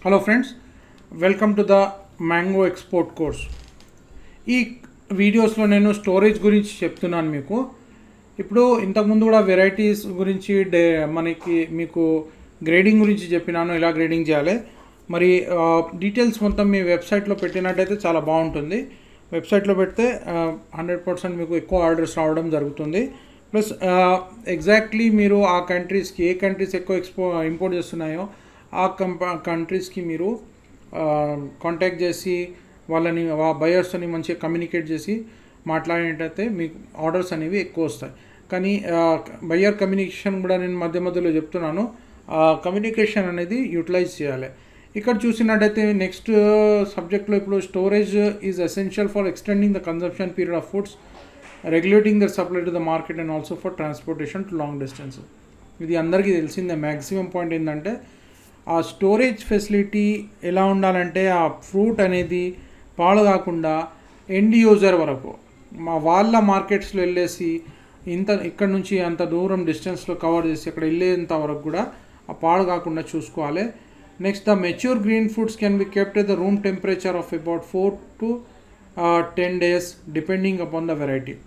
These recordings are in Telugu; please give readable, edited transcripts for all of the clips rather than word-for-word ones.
Hello friends, welcome to the mango export course. ఈ వీడియోస్లో నేను స్టోరేజ్ గురించి చెప్తున్నాను మీకు. ఇప్పుడు ఇంతకుముందు కూడా వెరైటీస్ గురించి మీకు గ్రేడింగ్ గురించి చెప్పినాను, ఎలా గ్రేడింగ్ చేయాలి. మరి డీటెయిల్స్ మొత్తం మీ వెబ్సైట్లో పెట్టినట్టయితే చాలా బాగుంటుంది. వెబ్సైట్లో పెడితే 100% మీకు ఎక్కువ ఆర్డర్స్ రావడం జరుగుతుంది. ప్లస్ ఎగ్జాక్ట్లీ మీరు ఆ కంట్రీస్కి ఏ కంట్రీస్ ఎక్కువ ఇంపోర్ట్ చేస్తున్నాయో ఆ కంట్రీస్కి మీరు కాంటాక్ట్ చేసి వాళ్ళని బయర్స్ని మంచిగా కమ్యూనికేట్ చేసి మాట్లాడేటైతే మీకు ఆర్డర్స్ అనేవి ఎక్కువ వస్తాయి. కానీ బయర్ కమ్యూనికేషన్ కూడా నేను మధ్యలో చెప్తున్నాను. కమ్యూనికేషన్ అనేది యూటిలైజ్ చేయాలి. ఇక్కడ చూసినట్టయితే నెక్స్ట్ సబ్జెక్ట్లో ఇప్పుడు storage is essential for extending the consumption period of foods, regulating the supply to the market and also for transportation to long distance. ఇది అందరికీ తెలిసిందే. మ్యాక్సిమం పాయింట్ ఏంటంటే ఆ స్టోరేజ్ ఫెసిలిటీ ఎలా ఉండాలంటే ఆ ఫ్రూట్ అనేది పాడు కాకుండా ఎండ్ యూజర్ వరకు వాళ్ళ మార్కెట్స్లో వెళ్ళేసి ఇక్కడ నుంచి అంత దూరం డిస్టెన్స్లో కవర్ చేసి అక్కడ వెళ్ళేంత వరకు కూడా ఆ పాడు కాకుండా చూసుకోవాలి. Next, the mature green fruits can be kept at the room temperature of about 4 to 10 days depending upon the variety.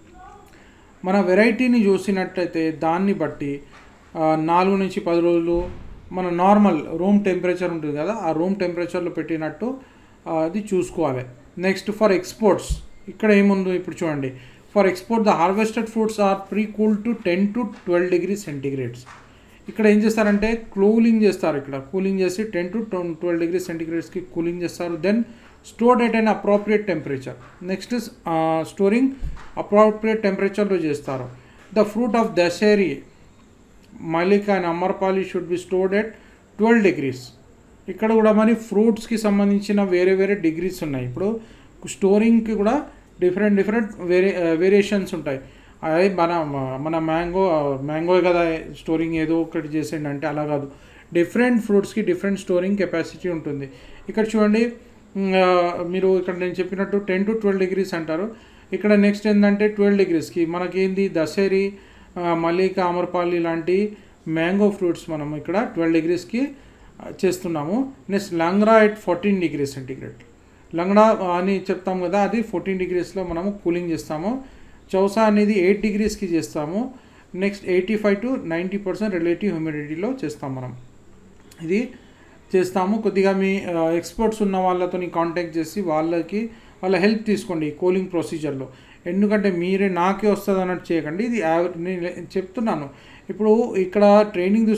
మన వెరైటీని చూసినట్టయితే దాన్ని బట్టి 4 నుంచి 10 రోజులు మన నార్మల్ రూమ్ టెంపరేచర్ ఉంటుంది కదా, ఆ రూమ్ టెంపరేచర్లో పెట్టినట్టు అది చూసుకోవాలి. నెక్స్ట్, ఫర్ ఎక్స్పోర్ట్స్ ఇక్కడ ఏముందో ఇప్పుడు చూడండి. For export the harvested fruits are pre cooled to 10 to 12 degrees centigrade. ఇక్కడ ఏం చేస్తారంటే కూలింగ్ చేస్తారు. ఇక్కడ కూలింగ్ చేసి 10 to 12 degrees centigradeకి కూలింగ్ చేస్తారు. Then stored at an appropriate temperature. Next, storing appropriate టెంపరేచర్లో చేస్తారు. The fruit of Dasheri, Mallika and Amrapali should be stored at 12 degrees. ఇక్కడ కూడా మరి ఫ్రూట్స్కి సంబంధించిన వేరే డిగ్రీస్ ఉన్నాయి. ఇప్పుడు స్టోరింగ్కి కూడా డిఫరెంట్ వేరియేషన్స్ ఉంటాయి. అదే మన మ్యాంగో కదా స్టోరింగ్ ఏదో ఒకటి చేసేయండి అంటే అలా కాదు. డిఫరెంట్ ఫ్రూట్స్కి డిఫరెంట్ స్టోరింగ్ కెపాసిటీ ఉంటుంది. ఇక్కడ చూడండి, మీరు ఇక్కడ నేను చెప్పినట్టు 10 to 12 degrees అంటారు. ఇక్కడ నెక్స్ట్ ఏంటంటే 12 degreesకి మనకేంది దశేరి, మలికా, అమర్పాలి లాంటి మ్యాంగో ఫ్రూట్స్ మనం ఇక్కడ 12 degreesకి చేస్తున్నాము. Next, Langra at 14 degrees centigrade. Langda అని చెప్తాము కదా, అది 14 degreesలో మనము కూలింగ్ చేస్తాము. చౌసా అనేది 8 degreesకి చేస్తాము. నెక్స్ట్, 85 to 90% రిలేటివ్ హ్యూమిడిటీలో చేస్తాం మనం. ఇది చేస్తాము. కొద్దిగా మీ ఎక్స్పర్ట్స్ ఉన్న వాళ్ళతో కాంటాక్ట్ చేసి వాళ్ళ హెల్ప్ తీసుకోండి ఈ కూలింగ్ ప్రొసీజర్లో. ఎందుకంటే మీరే నాకే వస్తుంది అన్నట్టు చేయకండి. ఇది నేను చెప్తున్నాను. ఇప్పుడు ఇక్కడ ట్రైనింగ్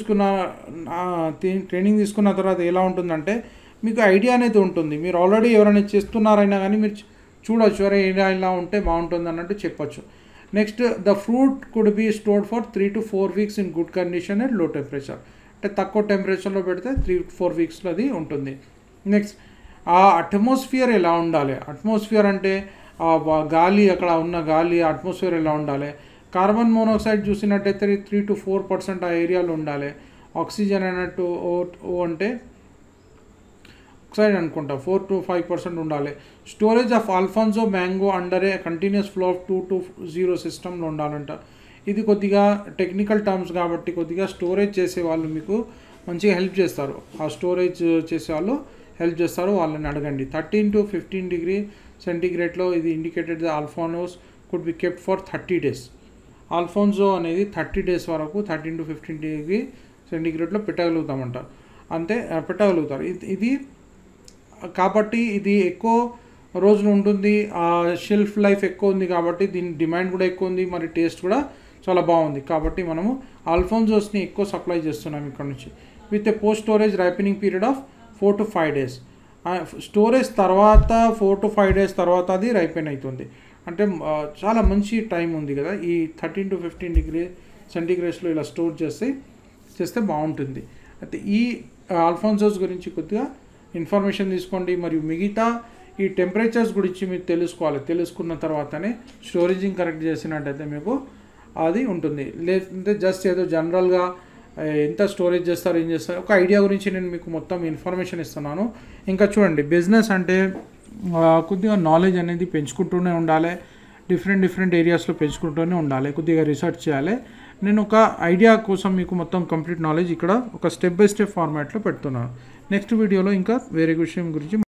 తీసుకున్న తర్వాత ఎలా ఉంటుందంటే మీకు ఐడియా అనేది ఉంటుంది. మీరు ఆల్రెడీ ఎవరైనా చేస్తున్నారైనా కానీ మీరు చూడవచ్చు, అరే ఇలా ఉంటే బాగుంటుంది అన్నట్టు చెప్పచ్చు. Next, the fruit could be stored for 3 to 4 weeks in good condition and low temperature. అంటే తక్కువ టెంపరేచర్లో పెడితే 3 to 4 weeksలో అది ఉంటుంది. నెక్స్ట్, ఆ అట్మాస్ఫియర్ ఎలా ఉండాలి. అట్మాస్ఫియర్ అంటే గాలి, అక్కడ ఉన్న గాలి అట్మాస్ఫియర్ ఎలా ఉండాలి. కార్బన్ మోనాక్సైడ్ చూసినట్టయితే 3 to 4% ఆ ఏరియాలో ఉండాలి. ఆక్సిజన్ అన్నట్టు అంటే ఆక్సైడ్ అనుకుంటా 4 to 5% ఉండాలి. Storage of Alphonso mango under a continuous flow of 2 to 0 సిస్టంలో ఉండాలంట. ఇది కొద్దిగా టెక్నికల్ టర్మ్స్ కాబట్టి కొద్దిగా స్టోరేజ్ చేసే వాళ్ళు మీకు మంచిగా హెల్ప్ చేస్తారు. ఆ స్టోరేజ్ చేసే వాళ్ళు హెల్ప్ చేస్తారు, వాళ్ళని అడగండి. 13 to 15 degrees centigradeలో ఇది indicated the Alphonso could be kept for 30 days. Alphonso అనేది 30 days వరకు 13 to 15 degrees centigradeలో పెట్టగలుగుతారు. ఇది కాబట్టి ఇది ఎక్కువ రోజులు ఉంటుంది. షెల్ఫ్ లైఫ్ ఎక్కువ ఉంది కాబట్టి దీని డిమాండ్ కూడా ఎక్కువ ఉంది. మరి టేస్ట్ కూడా చాలా బాగుంది కాబట్టి మనము ఆల్ఫోన్జోస్ని ఎక్కువ సప్లై చేస్తున్నాం ఇక్కడ నుంచి. With a post storage ripening period of 4 to 5 days. Storage తర్వాత 4 to 5 days తర్వాత అది రైపెన్ అవుతుంది. అంటే చాలా మంచి టైం ఉంది కదా. ఈ 13 to 15 degrees centigradeలో ఇలా స్టోర్ చేస్తే బాగుంటుంది. అయితే ఈ ఆల్ఫోన్సోస్ గురించి కొద్దిగా ఇన్ఫర్మేషన్ తీసుకోండి. మరియు మిగతా ఈ టెంపరేచర్స్ గురించి మీరు తెలుసుకున్న తర్వాతనే స్టోరేజింగ్ కరెక్ట్ చేసినట్టయితే మీకు అది ఉంటుంది. లేదంటే జస్ట్ ఏదో జనరల్గా ఎంత స్టోరేజ్ చేస్తారు, ఏం చేస్తారు, ఒక ఐడియా గురించి నేను మీకు మొత్తం ఇన్ఫర్మేషన్ ఇస్తున్నాను. ఇంకా చూడండి, బిజినెస్ అంటే కొద్దిగా నాలెడ్జ్ అనేది పెంచుకుంటూనే ఉండాలి. డిఫరెంట్ ఏరియాస్లో పెంచుకుంటూనే ఉండాలి. కొద్దిగా రీసెర్చ్ చేయాలి. నేను ఒక ఐడియా కోసం మీకు మొత్తం కంప్లీట్ నాలెడ్జ్ ఇక్కడ ఒక స్టెప్ బై స్టెప్ ఫార్మాట్లో పెడుతున్నాను. నెక్స్ట్ వీడియోలో ఇంకా వేరే విషయం గురించి